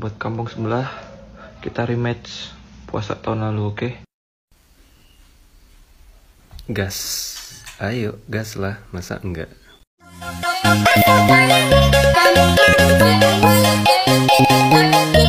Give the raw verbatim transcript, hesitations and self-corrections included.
buat kampung sebelah. Kita rematch puasa tahun lalu, oke? Okay? Gas, ayo gas lah, masa enggak? Thank you.